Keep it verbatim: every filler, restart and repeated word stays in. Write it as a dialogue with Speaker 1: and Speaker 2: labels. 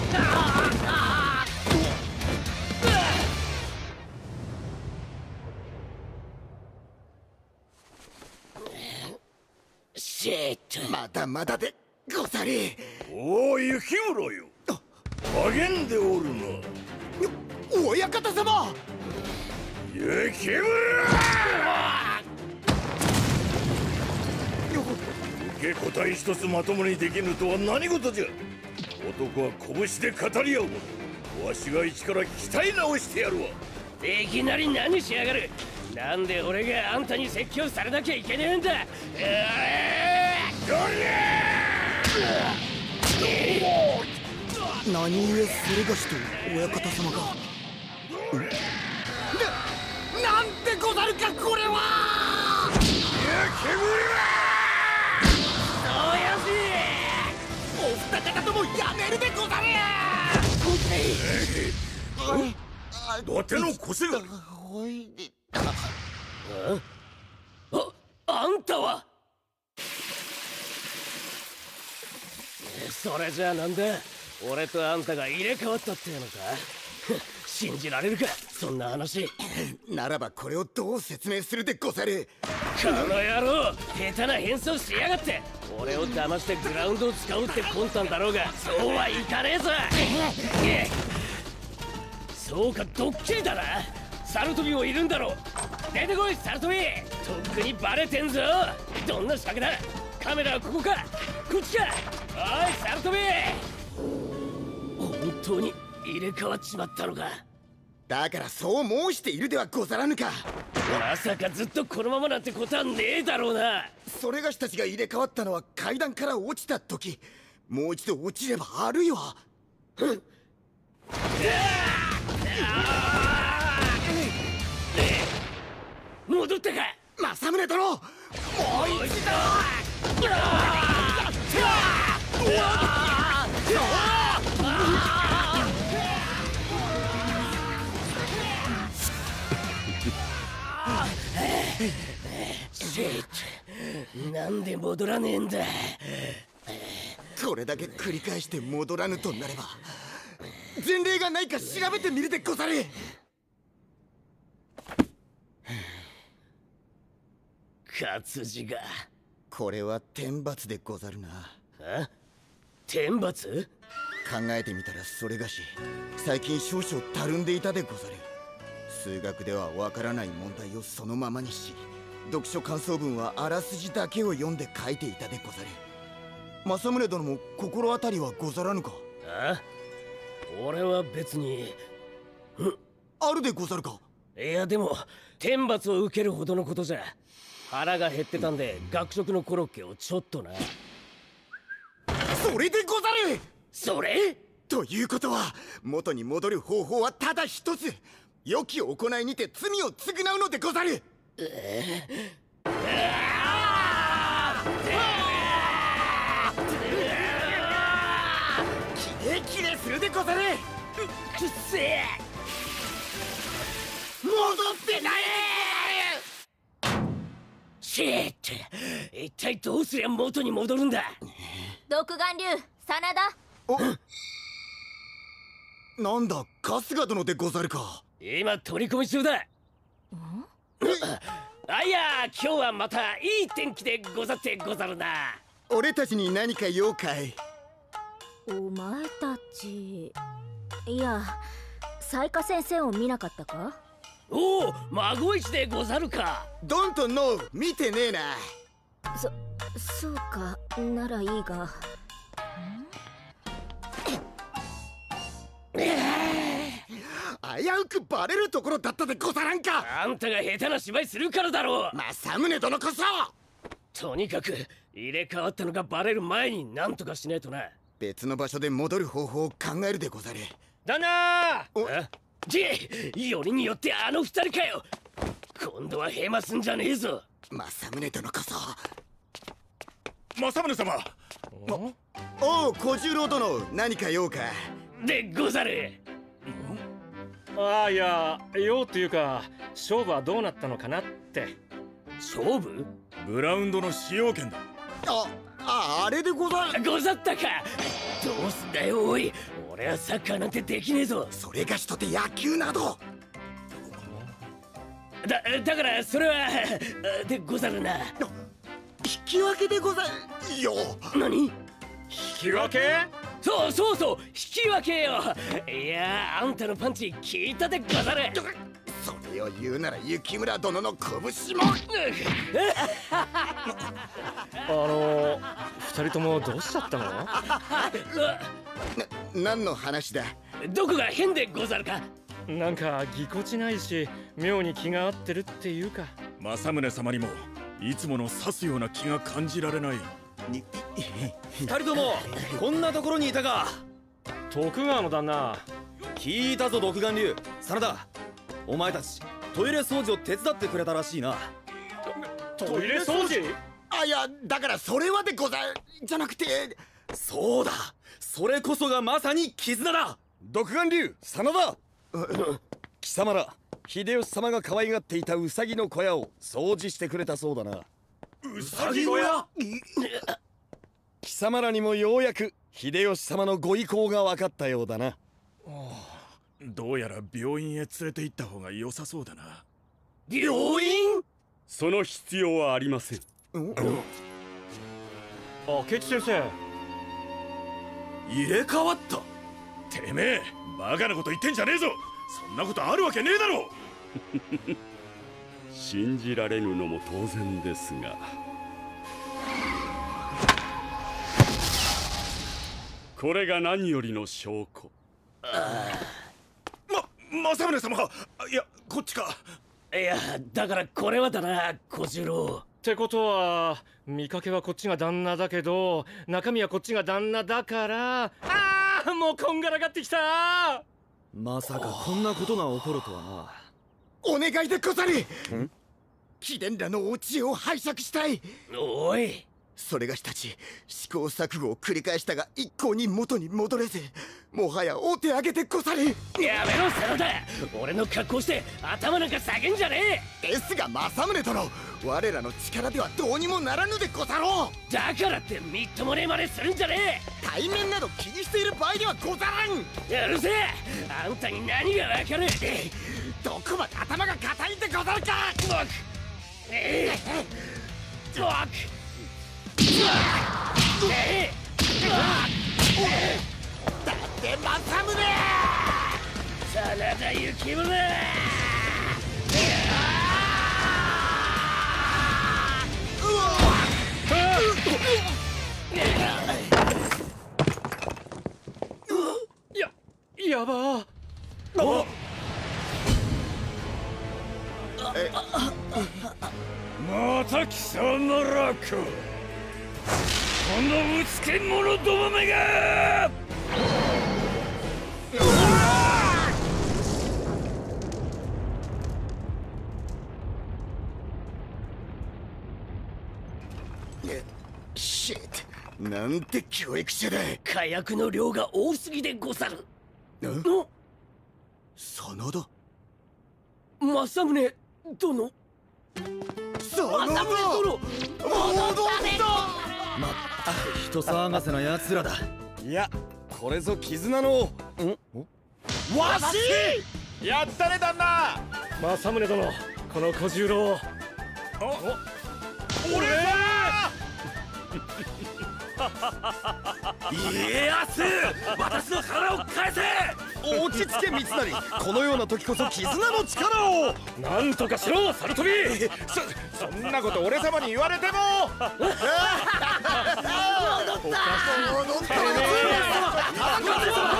Speaker 1: シェート、まだまだでござる。
Speaker 2: おお、雪室よ、励んでおるな。
Speaker 1: 親方様、
Speaker 2: 雪室受け答え一つまともにできぬとは何事じゃ。男は拳で語り合うもの。わしが一から鍛え直してやるわ。
Speaker 3: いきなり何しやがる。なんで俺があんたに説教されなきゃいけねえんだ。
Speaker 1: 何故それがしと親方様が。な、なんてござるかこれは。
Speaker 3: そうや
Speaker 1: し、お二方ともやめるでござる。
Speaker 2: 伊達の腰が。
Speaker 3: あ、あんたは。それじゃあなんだ、俺とあんたが入れ替わったっていうのか。信じられるかそんな話。
Speaker 1: ならばこれをどう説明するでござる。
Speaker 3: この野郎、下手な変装しやがって。俺を騙してグラウンドを使うって魂胆だろうが、そうはいかねえぞ。そうか、ドッキリだな。サルトビもいるんだろ。出てこいサルトビ。とっくにバレてんぞ。どんな仕掛けだ。カメラはここかこっちか。おいサルトビ、本当に入れ替わっちまったのか。
Speaker 1: だからそう申しているではござらぬか。
Speaker 3: まさかずっとこのままなんてことはねえだろうな。
Speaker 1: それがしたちが入れ替わったのは階段から落ちた時。もう一度落ちればあるいは。
Speaker 3: 戻ったか
Speaker 1: 政宗殿、もう一度。
Speaker 3: シェイト、なんで戻らねえんだ。
Speaker 1: これだけ繰り返して戻らぬとなれば前例がないか調べてみるでござる。
Speaker 3: 活字が。
Speaker 1: これは天罰でござるな。
Speaker 3: あ、天罰？
Speaker 1: 考えてみたらそれがし最近少々たるんでいたでござる。数学ではわからない問題をそのままにし、読書感想文はあらすじだけを読んで書いていたでござる。政宗殿も心当たりはござらぬか。
Speaker 3: あ、俺は別に。
Speaker 1: あるでござるか。
Speaker 3: いやでも天罰を受けるほどのことじゃ。腹が減ってたんで学食のコロッケをちょっとな。
Speaker 1: それでござる。
Speaker 3: それ
Speaker 1: ということは元に戻る方法はただ一つ。良き行いにて罪を償うのでござる。キレキレするでござる。
Speaker 3: くっせえ、
Speaker 1: 戻ってない。
Speaker 3: シェート、一体どうすりゃ元に戻るんだ。
Speaker 4: 独眼竜真田。
Speaker 1: お、なんだ春日殿でござるか。
Speaker 3: 今取り込み中だ。あいや、今日はまたいい天気でござってござるな。
Speaker 1: 俺たちに何か用かい。
Speaker 4: お前たち、いや彩花先生を見なかったか。
Speaker 3: おお、孫一でござるか。
Speaker 1: ドンとノー見てねえな。
Speaker 4: そそうかならいいが。
Speaker 1: 危うくバレるところだったでござらんか。
Speaker 3: あんたが下手な芝居するからだろう。
Speaker 1: 政宗殿こそ。
Speaker 3: とにかく入れ替わったのがバレる前に何とかしねえとな。
Speaker 1: 別の場所で戻る方法を考えるでござる。
Speaker 3: 旦那ー。じよりによってあの二人かよ。今度はヘマすんじゃねえぞ。
Speaker 1: 政宗殿こそ。
Speaker 2: 政宗様。
Speaker 1: おお、小十郎殿、何か用か。
Speaker 3: でござる。
Speaker 5: ああ、いや、用っていうか勝負はどうなったのかなって。
Speaker 3: 勝負？
Speaker 2: グラウンドの使用権だ。
Speaker 1: あ、あ、あれでござる。
Speaker 3: ござったか。 どうすんだよおい。俺はサッカーなんてできねえぞ。
Speaker 1: それがしとて野球など。
Speaker 3: だだからそれはでござるな。
Speaker 1: 引き分けでござるよ。
Speaker 3: 何？
Speaker 5: 引き分け？
Speaker 3: そうそうそう、引き分けよ。いやあんたのパンチ効いたでござる。
Speaker 1: それを言うなら雪村殿の拳も。
Speaker 5: あの二人ともどうしちゃったの？
Speaker 1: な何の話だ。
Speaker 3: どこが変でござるか。
Speaker 5: なんかぎこちないし妙に気が合ってるっていうか。
Speaker 2: 政宗様にもいつもの刺すような気が感じられない。
Speaker 6: 二人ともこんなところにいたか。
Speaker 5: 徳川の旦那。
Speaker 6: 聞いたぞ独眼竜。真田、お前たちトイレ掃除を手伝ってくれたらしいな。
Speaker 5: トイレ掃除？
Speaker 1: あ、いやだからそれはでござるじゃなくて。
Speaker 6: そうだ、それこそがまさに絆だ。
Speaker 2: 独眼竜真田、
Speaker 6: 貴様ら秀吉様が可愛がっていたウサギの小屋を掃除してくれたそうだな。
Speaker 2: ウサギ小屋？
Speaker 6: 貴様らにもようやく秀吉様のご意向が分かったようだな。
Speaker 2: どうやら病院へ連れて行った方が良さそうだな。
Speaker 3: 病院？
Speaker 7: その必要はありません。
Speaker 5: 明智先生。
Speaker 6: 入れ替わった？
Speaker 2: てめえバカなこと言ってんじゃねえぞ。そんなことあるわけねえだろ。
Speaker 7: 信じられぬのも当然ですが、これが何よりの証拠。
Speaker 2: ま政宗様、いやこっちか。
Speaker 3: いやだからこれはだな小十郎。
Speaker 5: ってことは見かけはこっちが旦那だけど中身はこっちが旦那だから、ああもうこんがらがってきた。
Speaker 6: まさかこんなことが起こるとはな。
Speaker 1: お願いでござる。貴殿らのお知恵を拝借したい。
Speaker 3: おい、
Speaker 1: それがしたち試行錯誤を繰り返したが一向に元に戻れず、もはやお手上げでござる。
Speaker 3: やめろ真田。俺の格好して頭なんか下げんじゃね
Speaker 1: え。ですが政宗殿、我らの力ではどうにもならぬでござろう。
Speaker 3: え。だからってみっともねえ真似するんじゃね
Speaker 1: 対面など気にしている場合ではござらん。
Speaker 3: え。うるせえ、あんたに何がわかる。
Speaker 1: どこまで頭が硬いでござるか。
Speaker 3: 僕ええ僕ええ
Speaker 1: だって政宗
Speaker 3: 真田幸村。
Speaker 5: ややばー。
Speaker 2: また貴様らか。このうつけ者どもめが。
Speaker 1: シット、なんて教育者だ。
Speaker 3: 火薬の量が多すぎでござる。
Speaker 1: 真田
Speaker 3: 政宗殿。
Speaker 1: その
Speaker 3: 政宗殿
Speaker 1: 戻った
Speaker 6: まったく人騒がせな奴らだ。いやこれぞ絆の。ん
Speaker 1: わし
Speaker 6: やったね旦那。
Speaker 5: 政宗殿、この小十郎。
Speaker 6: 俺家康、私の体を返せ。落ち着け三成、このような時こそ絆の力を。
Speaker 5: なんとかしろ猿飛び。
Speaker 2: そそんなこと俺様に言われても。
Speaker 1: 戻った戻った